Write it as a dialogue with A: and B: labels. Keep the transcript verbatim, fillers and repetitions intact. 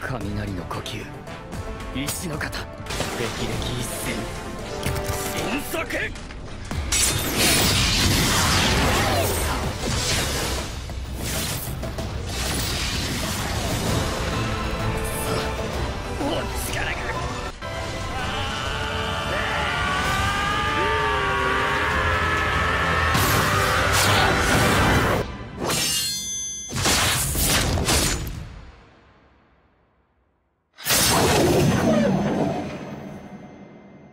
A: 雷の呼吸、一の型、霹靂一閃、神速。お力が